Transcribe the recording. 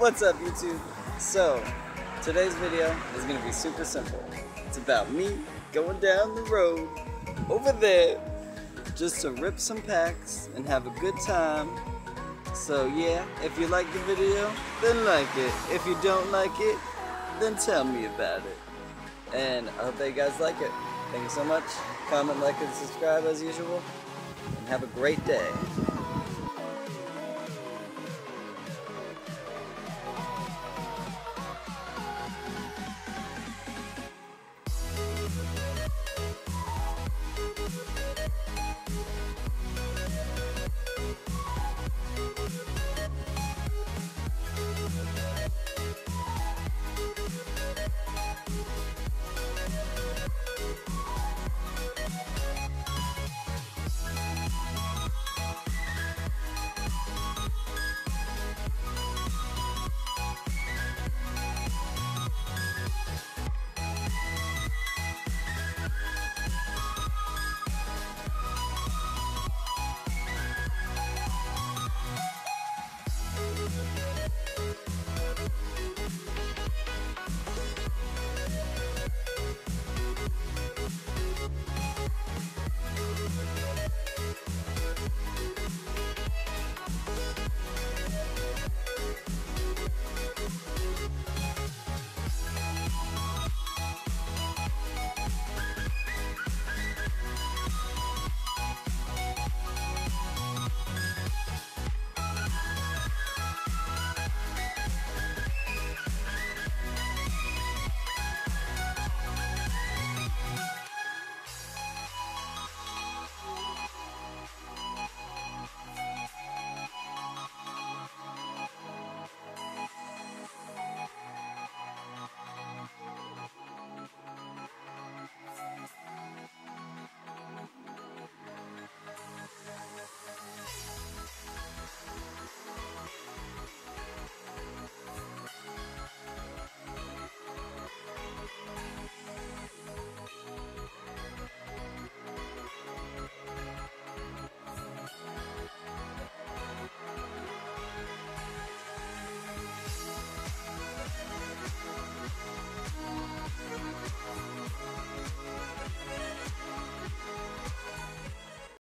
What's up, YouTube? So, today's video is gonna be super simple. It's about me going down the road over there just to rip some packs and have a good time. So yeah, if you like the video, then like it. If you don't like it, then tell me about it. And I hope that you guys like it. Thank you so much. Comment, like, and subscribe as usual. And have a great day.